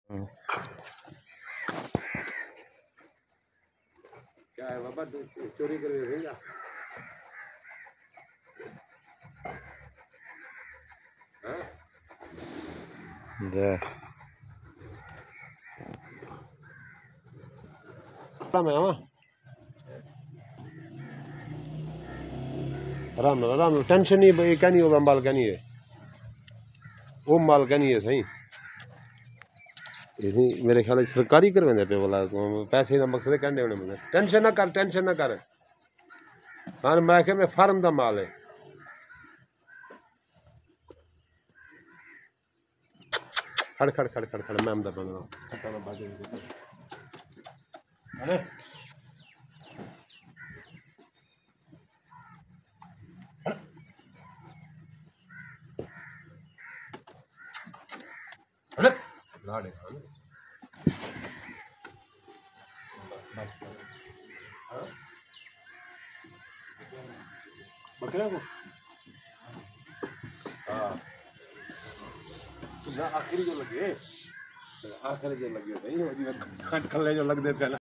क्या है बाबा, चोरी कर देगा? आराम टेंशन नहीं भाई, क्या नहीं होगा, माल क्या नहीं है, वो माल क्या नहीं है सही। मेरे ख्याल सरकारी करवाने पे बोला पैसे का मकसद कहने होने मुझे टेंशन ना कर, टेंशन ना कर। हाँ मैं क्या, मैं फार्म का माल है। खड़ खड़ खड़ खड़ खड़ मैम दा अरे अरे लाड़े बकरा को हाँ ना आखिरी जो लगे, आखिरी जो लगे भाई, कल जो लग दे पहला।